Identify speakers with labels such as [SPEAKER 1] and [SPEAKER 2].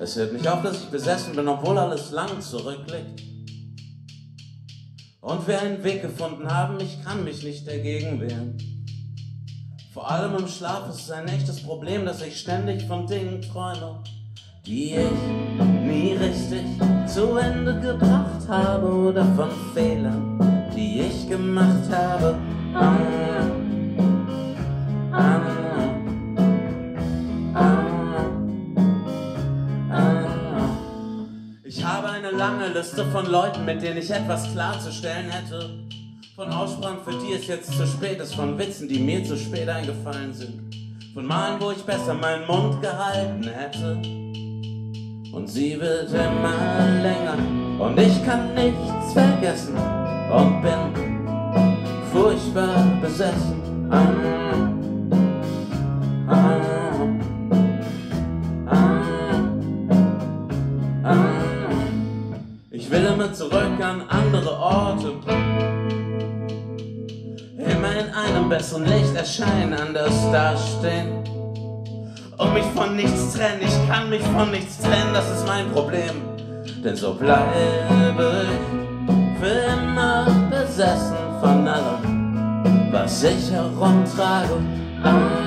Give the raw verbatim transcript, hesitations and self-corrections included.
[SPEAKER 1] Es hört nicht auf, dass ich besessen bin, obwohl alles lang zurückliegt. Und wir einen Weg gefunden haben, ich kann mich nicht dagegen wehren. Vor allem im Schlaf ist es ein echtes Problem, dass ich ständig von Dingen träume, die ich nie richtig zu Ende gebracht habe, oder von Fehlern, die ich gemacht habe. Ah, ah, ah, ah. Ich habe eine lange Liste von Leuten, mit denen ich etwas klarzustellen hätte. Von Aussprachen, für die es jetzt zu spät ist, von Witzen, die mir zu spät eingefallen sind, von Malen, wo ich besser meinen Mund gehalten hätte. Und sie wird immer länger und ich kann nichts vergessen und bin furchtbar besessen. Ah, ah, ah, ah. Ich will immer zurück an andere Orte, immer in einem besseren Licht erscheinen, anders dastehen und mich von nichts trennen. Ich kann mich von nichts trennen, das ist mein Problem, denn so bleibe ich für immer besessen von allem, was ich herumtrage. Ah.